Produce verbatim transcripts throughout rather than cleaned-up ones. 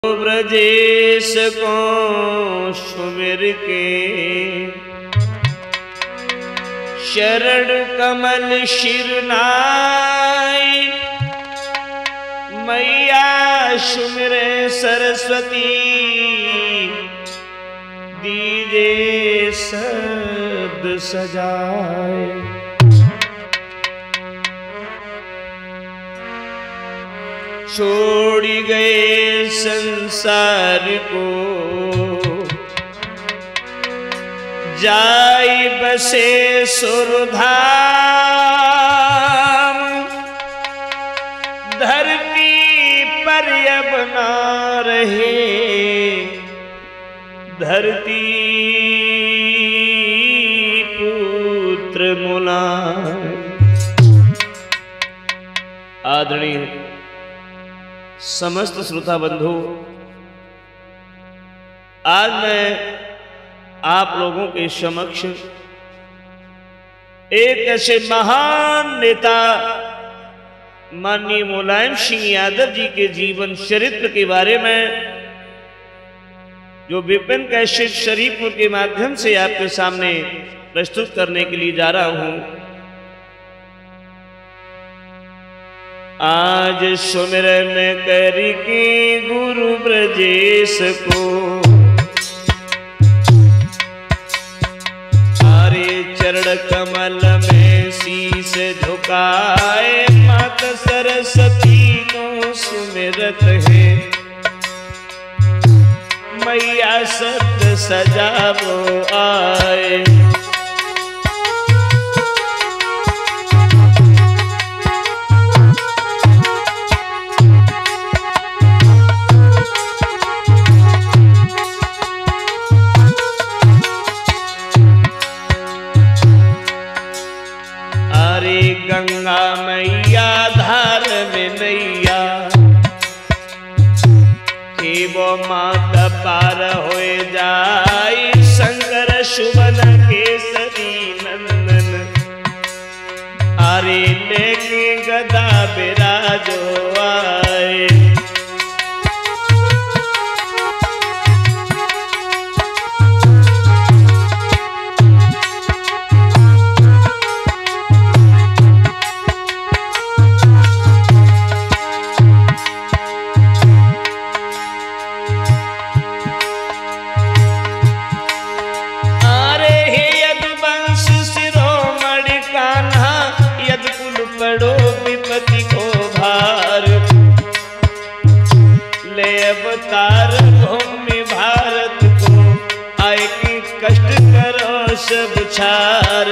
ब्रजेश को सुमिर के शरण कमल शिरनाई। मैया सुमिरे सरस्वती दीजे शब्द सजाए। छोड़ गए संसार को जाई बसे सुरधाम। धरती पर अब ना रहे धरती पुत्र मुलायम। आदरणीय समस्त श्रोता बंधु, आज मैं आप लोगों के समक्ष एक ऐसे महान नेता माननीय मुलायम सिंह यादव जी के जीवन चरित्र के बारे में, जो विपिन कैसेट शरीफपुर के माध्यम से आपके सामने प्रस्तुत करने के लिए जा रहा हूं। आज सुमिरन करके गुरु ब्रजेश को हरे चरण कमल में शीश झुकाए। माता सरस्वती को सुमिरत है मैया शब्द सजावो आए। गंगा मैया धार में नैया कि वो माता पार हो जाए। शंकर सुवन केसरी नंदन अरे लेके गदा बिराजो आए। पड़ो विपत्ति को भार ले अवतार भूमि भारत को आए कि कष्ट करो सब छार।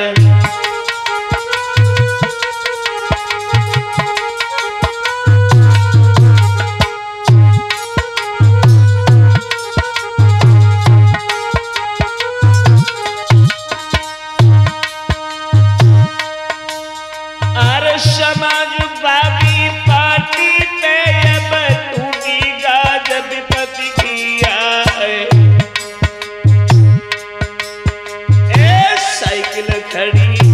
समाजवादी पार्टी पे अब टूटेगा जब विपत्ति किया है। ए साइकिल खड़ी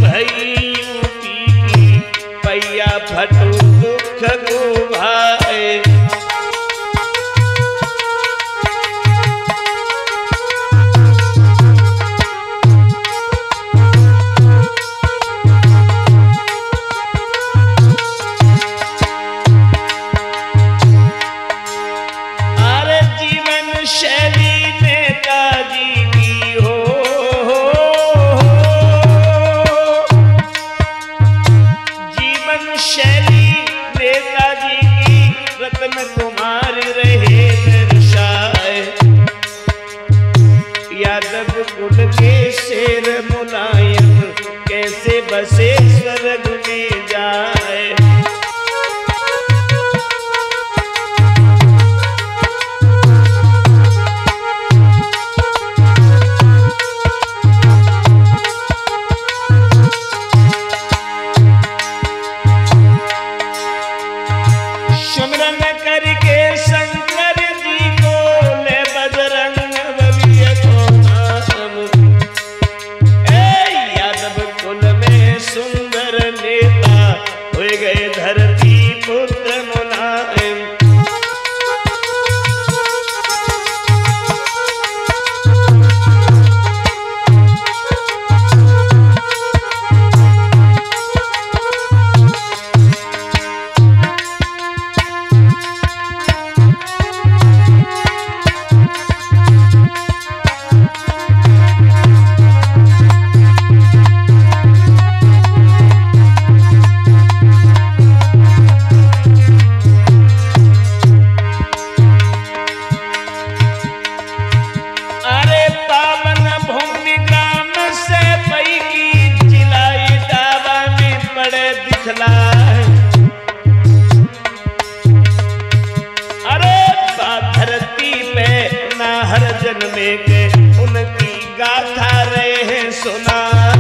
हर जन्मे के उनकी गाथा रहे हैं सुना।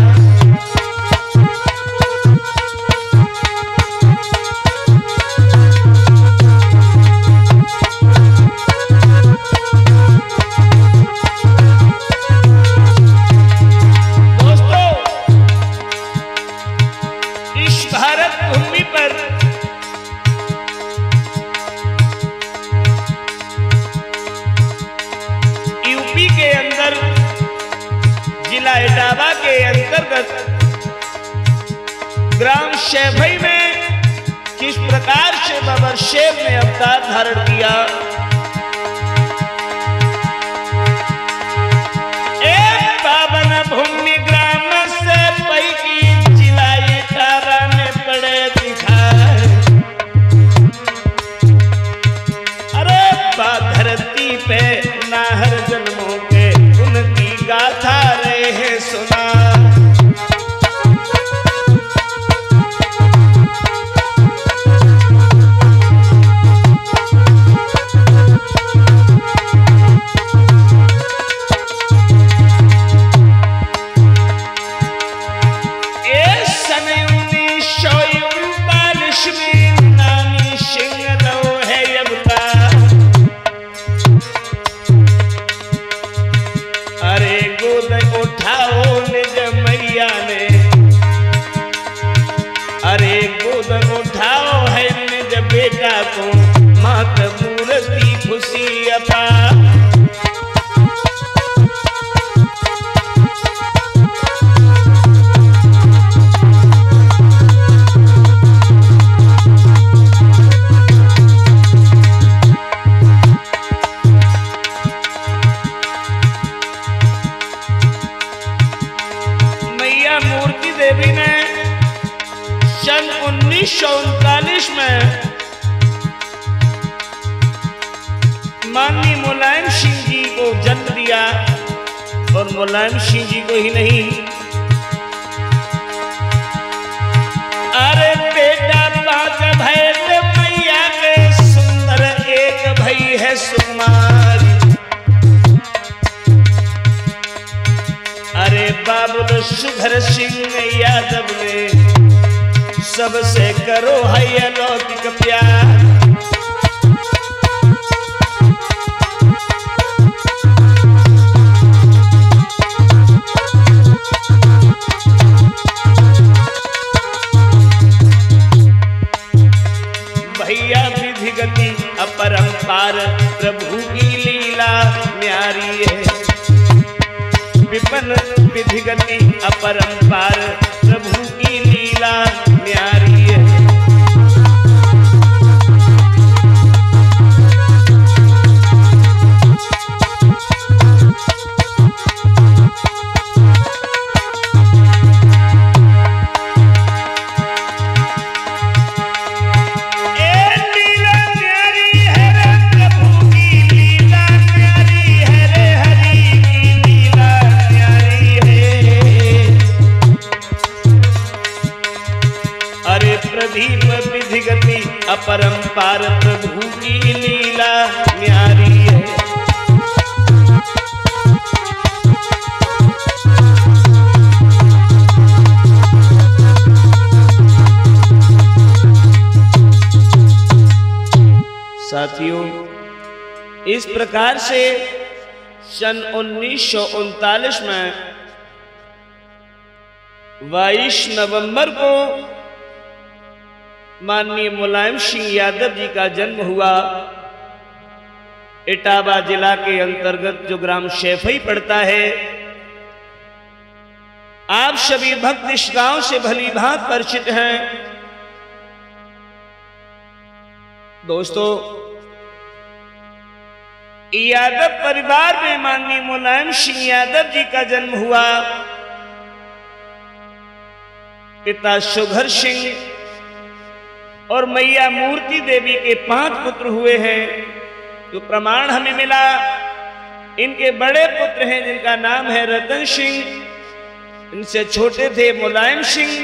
दोस्तों, इस भारत भूमि पर यूपी के अंदर जिला इटावा के अंतर्गत ग्राम शेभई में किस प्रकार से बाबा शेर ने अवतार धारण किया। एक पावन भूमि ग्राम से पैकी जिला इटावा में पड़े दिखाए। अरे बा धरती पे नाहर जन्मों के उनकी गाथा रहे हैं सुना। बेटा को मात मूर्ति खुशी अपा। मैया मूर्ति देवी ने सन उन्नीस सौ उनतालीस में माननीय मुलायम सिंह जी को जन्म दिया। और मुलायम सिंह जी को ही नहीं, अरे बेटा पांच भाई मैया के सुंदर एक भाई है सुकुमार। अरे बाबुल सुधर सिंह यादव ने सबसे करो है अलौकिक प्यार। भैया विधि गति अपरंपार प्रभु की लीला न्यारी है। विपन विधि गति अपरंपार प्रभु की लीला न्यारी है। प्रदीप विधि गति अपरंपार प्रभु की लीला न्यारी है। साथियों, इस प्रकार से सन उन्नीस सौ उनतालीस में बाईस नवंबर को माननीय मुलायम सिंह यादव जी का जन्म हुआ। इटावा जिला के अंतर्गत जो ग्राम शेफई पड़ता है। आप सभी भक्त इस गांव से भली भांति परिचित हैं। दोस्तों, यादव परिवार में माननीय मुलायम सिंह यादव जी का जन्म हुआ। पिता सुघर सिंह और मैया मूर्ति देवी के पांच पुत्र हुए हैं। तो प्रमाण हमें मिला, इनके बड़े पुत्र हैं जिनका नाम है रतन सिंह, इनसे छोटे थे मुलायम सिंह,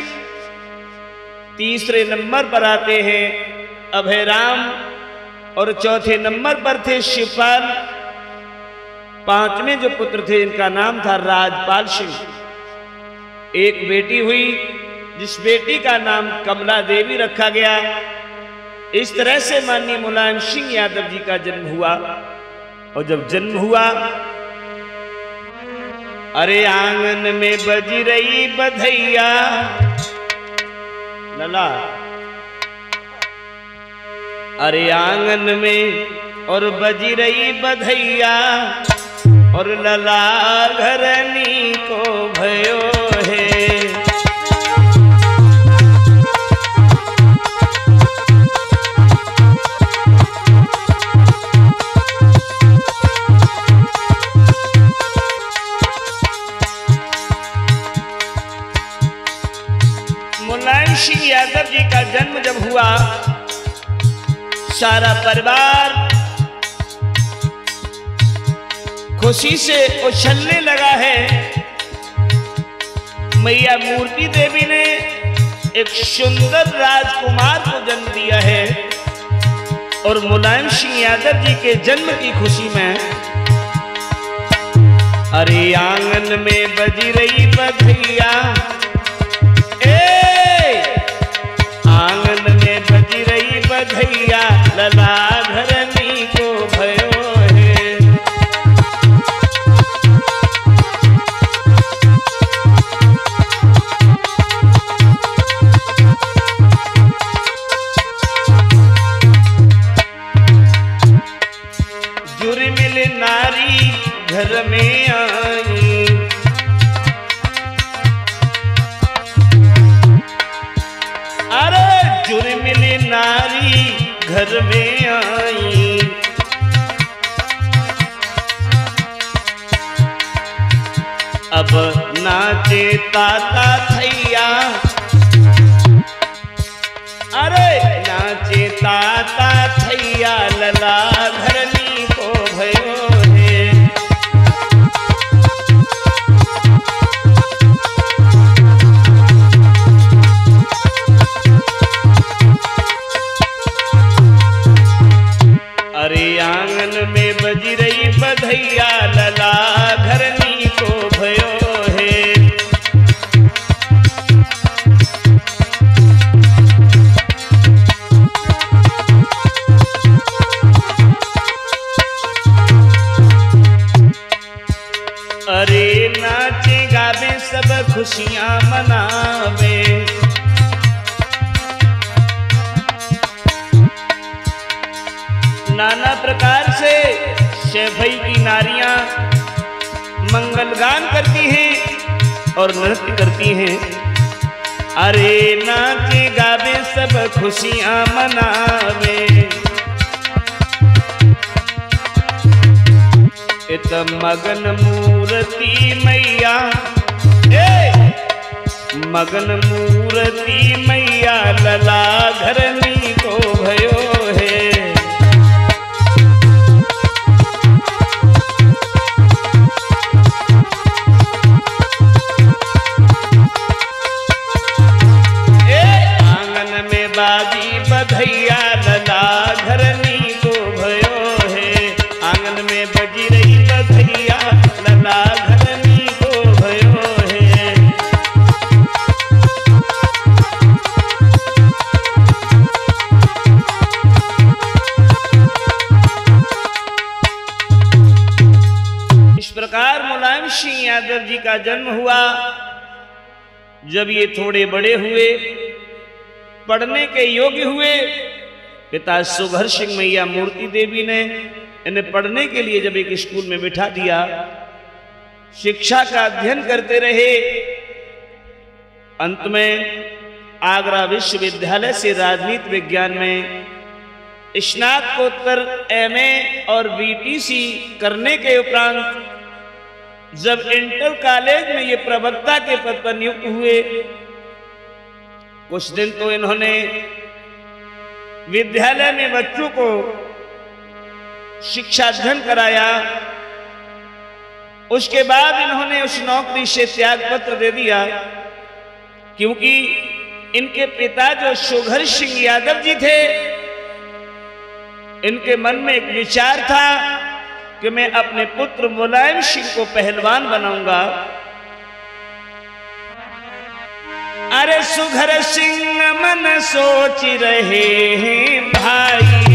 तीसरे नंबर पर आते हैं अभयराम और चौथे नंबर पर थे शिवपाल। पांचवें जो पुत्र थे इनका नाम था राजपाल सिंह। एक बेटी हुई जिस बेटी का नाम कमला देवी रखा गया। इस तरह से माननीय मुलायम सिंह यादव जी का जन्म हुआ। और जब जन्म हुआ, अरे आंगन में बजी रही बधैया, लला अरे आंगन में और बजी रही बधैया, और लला घरनी को भयो है। मुलायम सिंह यादव जी का जन्म जब हुआ, सारा परिवार खुशी से उछलने लगा है। मैया मूर्ति देवी ने एक सुंदर राजकुमार को जन्म दिया है। और मुलायम सिंह यादव जी के जन्म की खुशी में अरे आंगन में बजी रही बधैया, आंगन में बजी रही बधैया, लला घरनी को भयो है। जुर्मिल नारी घर में आई, जुर्मिल नारी घर में आई, अब नाचे ताता थैया, अरे नाचे ताता थैया, लला घरनी को भयो है। अरे आंगन में बजी रही बधैया, लला घरनी को भयो है। अरे नाचे गावे सब खुशियां मनावे, नाना प्रकार से शैभई की नारियां मंगल गान करती हैं और नृत्य करती हैं। अरे नाचे गावे सब खुशियां मनावे, इत मगन मूर्ति मैया, ए मगन मूर्ति मैया, लला घरनी को भयो है। बाजी बधैया, लला घरनी को भयो है। आंगन में बजी रही बधैया, लला घरनी को भयो है। इस प्रकार मुलायम सिंह यादव जी का जन्म हुआ। जब ये थोड़े बड़े हुए, पढ़ने के योग्य हुए, पिता सुघर सिंह मैया मूर्ति देवी ने इन्हें पढ़ने के लिए जब एक स्कूल में बिठा दिया, शिक्षा का अध्ययन करते रहे। अंत में आगरा विश्वविद्यालय से राजनीति विज्ञान में स्नातकोत्तर एमए और बीटीसी करने के उपरांत जब इंटर कॉलेज में ये प्रवक्ता के पद पर नियुक्त हुए, कुछ दिन तो इन्होंने विद्यालय में बच्चों को शिक्षा अध्ययन कराया। उसके बाद इन्होंने उस नौकरी से त्याग पत्र दे दिया, क्योंकि इनके पिता जो सुघर सिंह यादव जी थे, इनके मन में एक विचार था कि मैं अपने पुत्र मुलायम सिंह को पहलवान बनाऊंगा। अरे सुघर सिंह मन सोच रहे हैं भाई,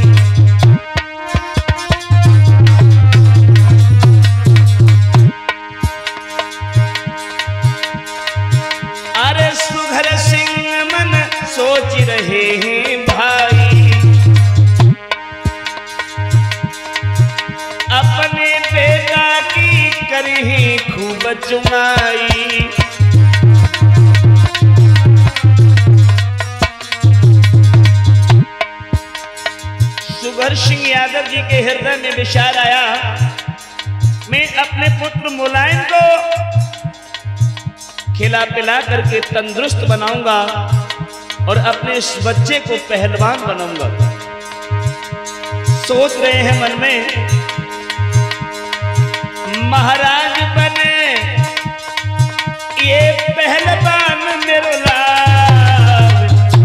अरे सुघर सिंह मन सोच रहे हैं भाई, अपने बेटा की करी खूब चुमाई। सुघर सिंह यादव जी के हृदय में विचार आया, मैं अपने पुत्र मुलायम को खिला पिला करके तंदुरुस्त बनाऊंगा और अपने इस बच्चे को पहलवान बनाऊंगा। सोच रहे हैं मन में, महाराज बने ये पहलवान मेरो लाल,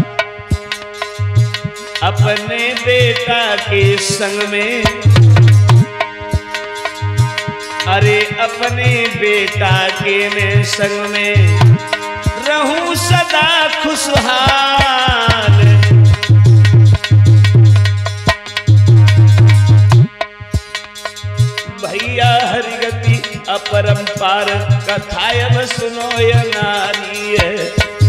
अपने बेटा के संग में, अरे अपने बेटा के मैं संग में रहूं सदा खुशहाल। भैया हरिगति अपरंपार कथायब सुनो ये नारी है,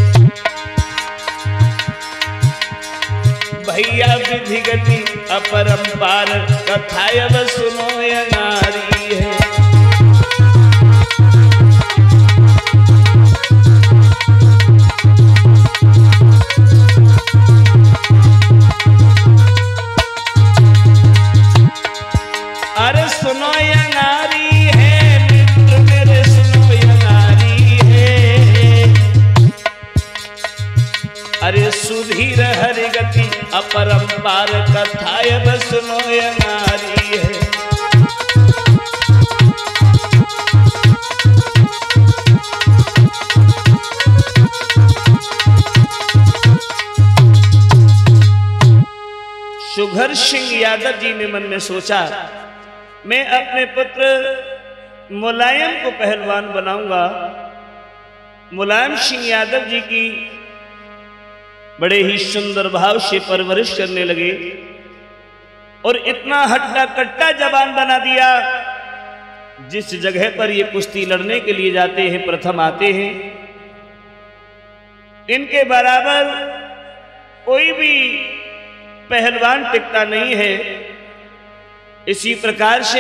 भैया विधि गति अपरंपार कथायब सुनो ये नारी है। अरे सुनो ये नारी है मित्र मेरे, सुनो ये नारी है, अरे सुधीर हरिगति अपरंपार कथायब सुनो ये नारी है। सुघर सिंह यादव जी ने मन में सोचा, मैं अपने पुत्र मुलायम को पहलवान बनाऊंगा। मुलायम सिंह यादव जी की बड़े ही सुंदर भाव से परवरिश करने लगे और इतना हट्टा कट्टा जवान बना दिया, जिस जगह पर ये कुश्ती लड़ने के लिए जाते हैं प्रथम आते हैं, इनके बराबर कोई भी पहलवान टिकता नहीं है। इसी प्रकार से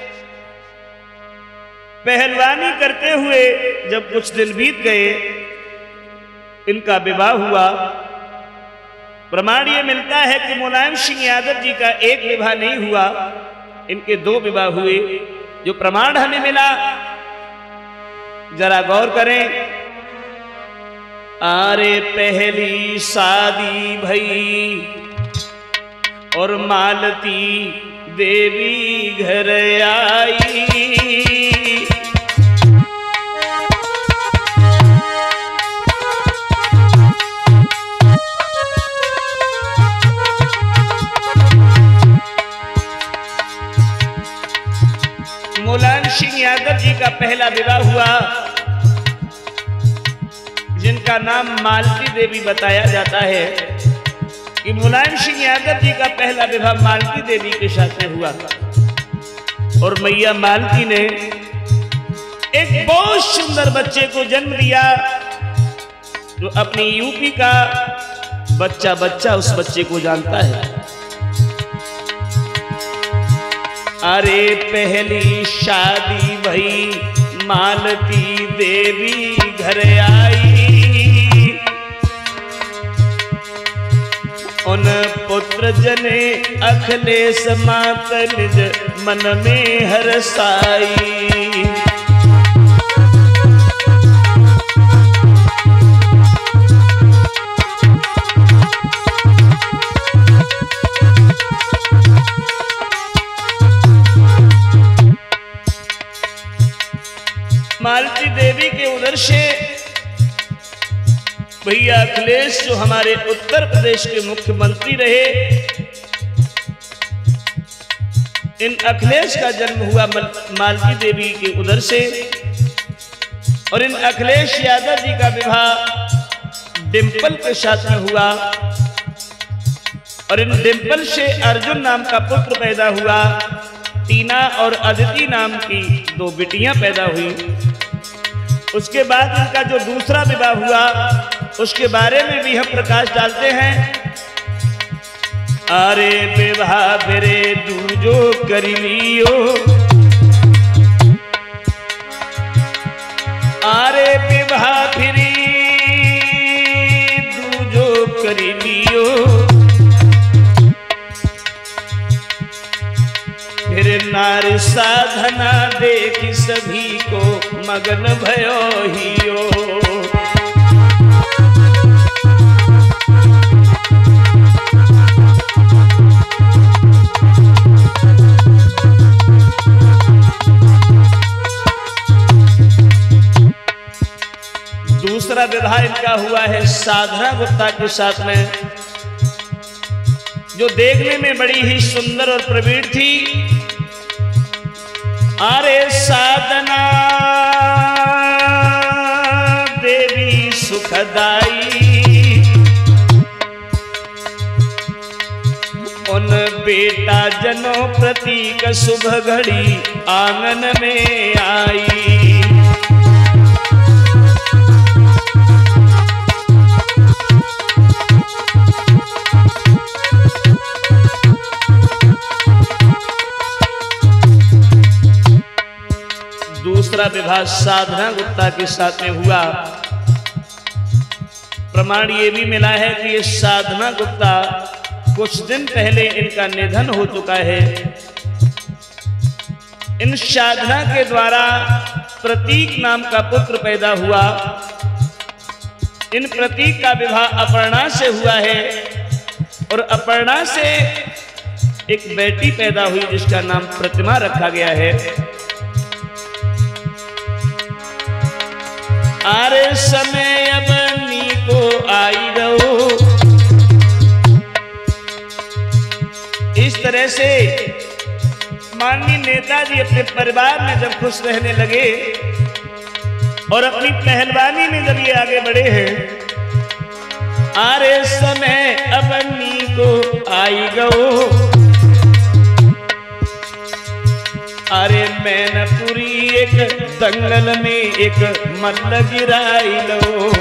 पहलवानी करते हुए जब कुछ दिन बीत गए, इनका विवाह हुआ। प्रमाण ये मिलता है कि मुलायम सिंह यादव जी का एक विवाह नहीं हुआ, इनके दो विवाह हुए। जो प्रमाण हमें मिला जरा गौर करें। अरे पहली शादी भई और मालती देवी घर आई, मुलायम सिंह यादव जी का पहला विवाह हुआ, जिनका नाम मालती देवी बताया जाता है कि मुलायम सिंह यादव जी का पहला विवाह मालती देवी के साथ में हुआ था। और मैया मालती ने एक बहुत सुंदर बच्चे को जन्म दिया, जो अपनी यूपी का बच्चा बच्चा उस बच्चे को जानता है। अरे पहली शादी भई मालती देवी घर आई, उन पुत्र जने अखिलेश मात निज मन में हरसाई। मालती देवी के उधर से भैया अखिलेश, जो हमारे उत्तर प्रदेश के मुख्यमंत्री रहे, इन अखिलेश का जन्म हुआ मालती देवी के उदर से, और इन अखिलेश यादव जी का विवाह डिम्पल के साथ में हुआ, और इन डिम्पल से अर्जुन नाम का पुत्र पैदा हुआ। टीना और अदिति नाम की दो बिटियां पैदा हुई। उसके बाद इनका जो दूसरा विवाह हुआ उसके बारे में भी हम प्रकाश डालते हैं। अरे विवाह बेरे दूजो करी लियो, अरे विवाह फिरी दूजो करी लियो, फिर नारी साधना देखी सभी को मगन भयो हियो। दूसरा विवाह इनका हुआ है साधना गुप्ता के साथ में, जो देखने में बड़ी ही सुंदर और प्रवीण थी। अरे साधना देवी सुखदाई, उन बेटा जनों प्रतीक शुभ घड़ी आंगन में आई। दूसरा विवाह साधना गुप्ता के साथ में हुआ। प्रमाण ये भी मिला है कि ये साधना गुप्ता कुछ दिन पहले इनका निधन हो चुका है। इन साधना के द्वारा प्रतीक नाम का पुत्र पैदा हुआ। इन प्रतीक का विवाह अपर्णा से हुआ है, और अपर्णा से एक बेटी पैदा हुई जिसका नाम प्रतिमा रखा गया है। आरे समय अब नी को आई रहो। इस तरह से माननीय नेताजी अपने परिवार में जब खुश रहने लगे और अपनी पहलवानी में जब ये आगे बढ़े हैं, आरे समय अब नी को आई गो। अरे मैनपुरी एक दंगल में एक मल्ल गिराई लो।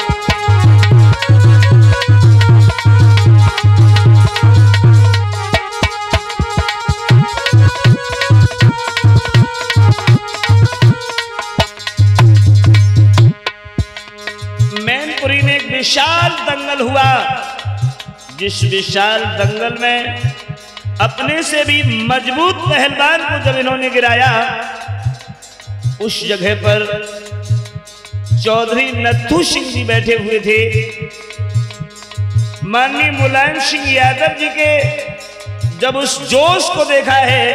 मैनपुरी में एक विशाल दंगल हुआ, जिस विशाल दंगल में अपने से भी मजबूत पहलवान को जब इन्होंने गिराया, उस जगह पर चौधरी नत्थू सिंह जी बैठे हुए थे। माननीय मुलायम सिंह यादव जी के जब उस जोश को देखा है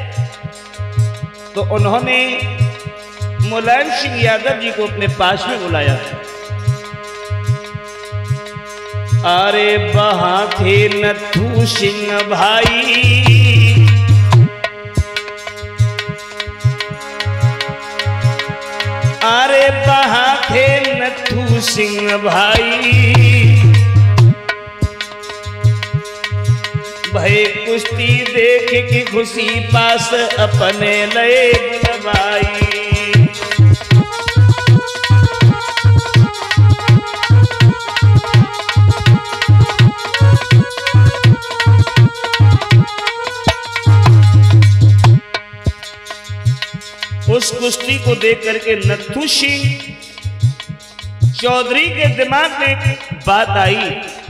तो उन्होंने मुलायम सिंह यादव जी को अपने पास में बुलाया। अरे वहां थे नत्थू सिंह भाई, अरे वहां थे नत्थू सिंह भाई, भय कुश्ती देख के खुशी पास अपने लए बुलवाई। उस कुश्ती को देख करके नत्थू सिंह चौधरी के दिमाग में एक बात आई।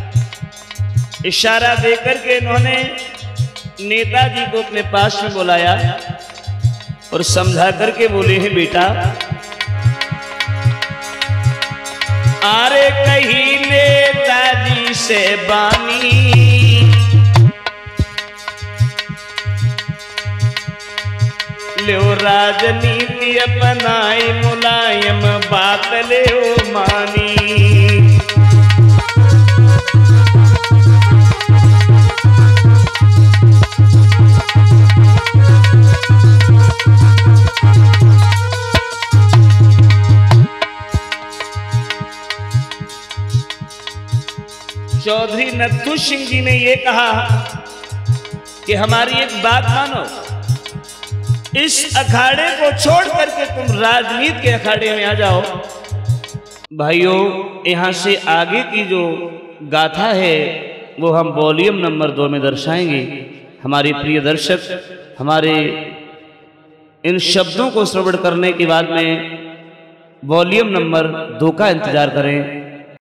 इशारा देकर के इन्होंने नेताजी को अपने पास में बुलाया और समझा करके बोले हैं, बेटा आरे कहीं नेताजी से बानी, ले राजनीति अपनाई मुलायम बात ले मानी। चौधरी नत्थू सिंह जी ने ये कहा कि हमारी एक बात मानो, इस अखाड़े को छोड़ करके तुम राजनीति के अखाड़े में आ जाओ। भाइयों, यहाँ से आगे की जो गाथा है वो हम वॉल्यूम नंबर दो में दर्शाएंगे। हमारे प्रिय दर्शक हमारे इन शब्दों को श्रवण करने के बाद में वॉल्यूम नंबर दो का इंतजार करें।